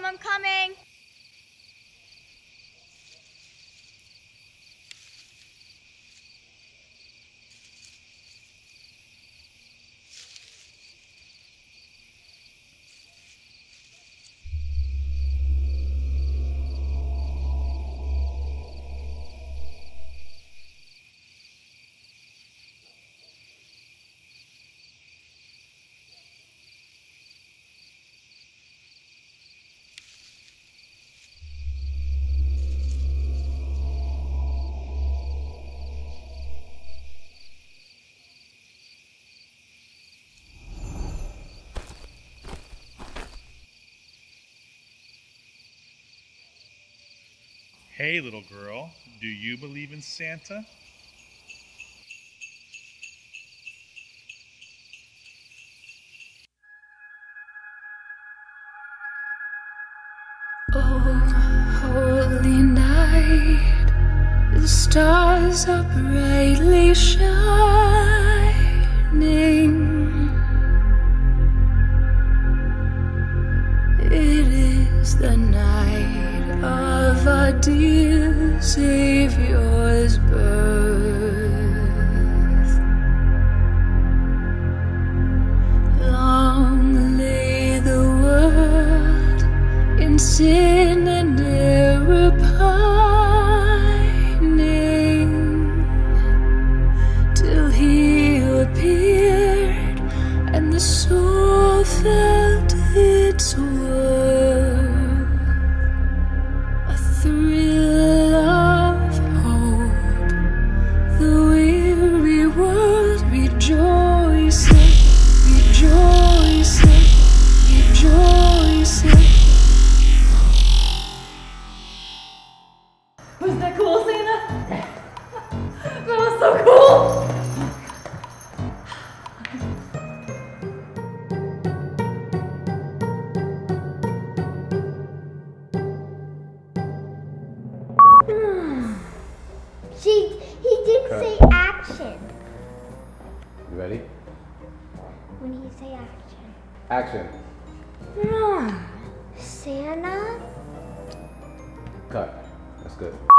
I'm coming. Hey, little girl, do you believe in Santa? Oh, holy night, the stars are brightly shining. It is the night of our dear Savior's birth. Long lay the world in sin and error pining, till he appeared and the soul felt its worth. A thrill of hope, the weary world rejoicing, rejoicing, rejoicing. Was that cool, Santa? That was so cool! He did say action. You ready? When he say action. Action. Santa? Cut. That's good.